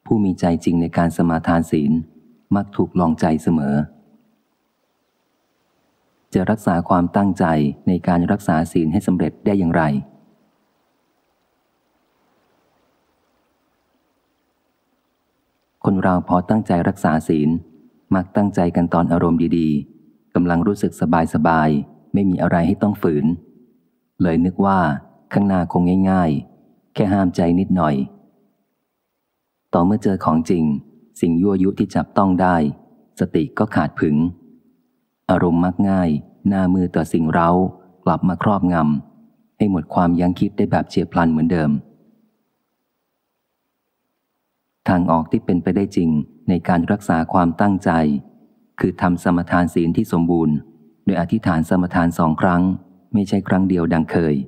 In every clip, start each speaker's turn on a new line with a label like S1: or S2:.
S1: ผู้มีใจจริงในการสมาทานศีลมักถูกลองใจเสมอจะรักษาความตั้งใจในการรักษาศีลให้สำเร็จได้อย่างไรคนเราพอตั้งใจรักษาศีลมักตั้งใจกันตอนอารมณ์ดีๆกำลังรู้สึกสบายๆไม่มีอะไรให้ต้องฝืนเลยนึกว่าข้างหน้าคงง่ายๆแค่ห้ามใจนิดหน่อยต่อเมื่อเจอของจริงสิ่งยั่วยุที่จับต้องได้สติก็ขาดผึงอารมณ์มักง่ายหน้ามือต่อสิ่งเร้ากลับมาครอบงำให้หมดความยั้งคิดได้แบบเฉียบพลันเหมือนเดิมทางออกที่เป็นไปได้จริงในการรักษาความตั้งใจคือทำสมทานศีลที่สมบูรณ์โดยอธิษฐานสมทาน2 ครั้งไม่ใช่ครั้งเดียวดังเคย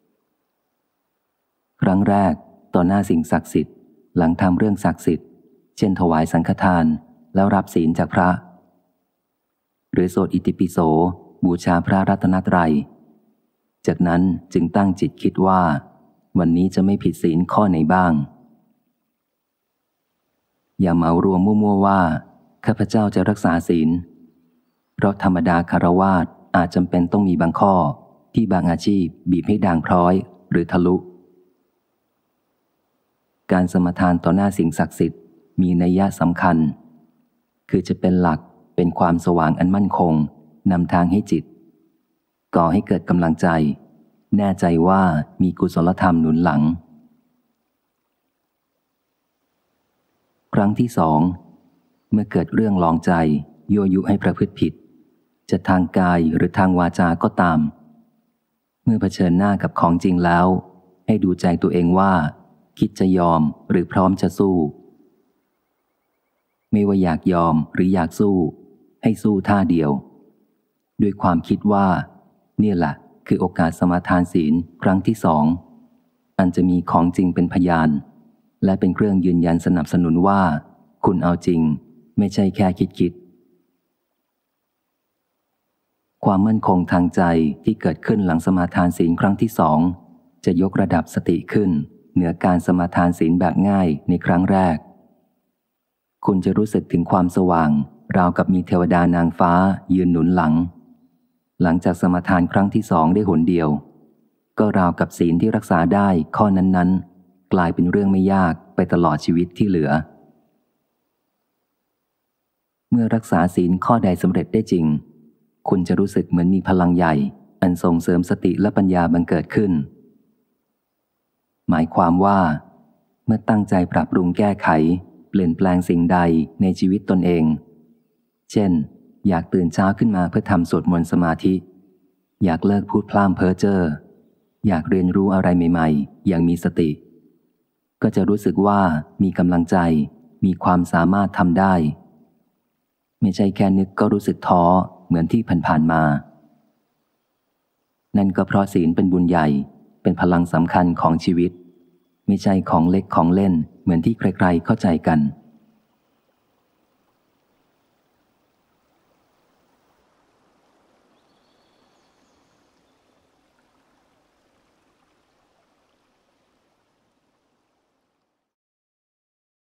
S1: ครั้งแรกต่อหน้าสิ่งศักดิ์สิทธิ์หลังทำเรื่องศักดิ์สิทธิ์เช่นถวายสังฆทานแล้วรับศีลจากพระหรือสวดอิติปิโสบูชาพระรัตนตรัยจากนั้นจึงตั้งจิตคิดว่าวันนี้จะไม่ผิดศีลข้อไหนบ้างอย่าเหมารวมมั่วๆว่าข้าพเจ้าจะรักษาศีลเพราะธรรมดาคฤหัสถ์อาจจำเป็นต้องมีบางข้อที่บางอาชีพบีบให้ด่างพร้อยหรือทะลุการสมทานต่อหน้าสิ่งศักดิ์สิทธิ์มีนัยยะสำคัญคือจะเป็นหลักเป็นความสว่างอันมั่นคงนำทางให้จิตก่อให้เกิดกำลังใจแน่ใจว่ามีกุศลธรรมหนุนหลังครั้งที่2เมื่อเกิดเรื่องลองใจยั่วยุให้ประพฤติผิดจะทางกายหรือทางวาจาก็ตามเมื่อเผชิญหน้ากับของจริงแล้วให้ดูใจตัวเองว่าคิดจะยอมหรือพร้อมจะสู้ไม่ว่าอยากยอมหรืออยากสู้ให้สู้ท่าเดียวด้วยความคิดว่าเนี่ยแหละคือโอกาสสมาทานศีลครั้งที่2อันจะมีของจริงเป็นพยานและเป็นเครื่องยืนยันสนับสนุนว่าคุณเอาจริงไม่ใช่แค่คิดความมั่นคงทางใจที่เกิดขึ้นหลังสมาทานศีลครั้งที่2จะยกระดับสติขึ้นเหนือการสมาทานศีลแบบง่ายในครั้งแรกคุณจะรู้สึกถึงความสว่างราวกับมีเทวดานางฟ้ายืนหนุนหลังหลังจากสมาทานครั้งที่2ได้หนเดียวก็ราวกับศีลที่รักษาได้ข้อนั้นๆกลายเป็นเรื่องไม่ยากไปตลอดชีวิตที่เหลือเมื่อรักษาศีลข้อใดสำเร็จได้จริงคุณจะรู้สึกเหมือนมีพลังใหญ่อันส่งเสริมสติและปัญญาบังเกิดขึ้นหมายความว่าเมื่อตั้งใจปรับปรุงแก้ไขเปลี่ยนแปลงสิ่งใดในชีวิตตนเองเช่นอยากตื่นเช้าขึ้นมาเพื่อทำสวดมนต์สมาธิอยากเลิกพูดพล่ำเพ้อเจ้ออยากเรียนรู้อะไรใหม่ๆอย่างมีสติก็จะรู้สึกว่ามีกำลังใจมีความสามารถทำได้ไม่ใช่แค่นึกก็รู้สึกท้อเหมือนที่ผ่านๆมานั่นก็เพราะศีลเป็นบุญใหญ่เป็นพลังสำคัญของชีวิตไม่ใช่ของเล็กของเล่นเหมือนที่ใครๆเข้าใจกัน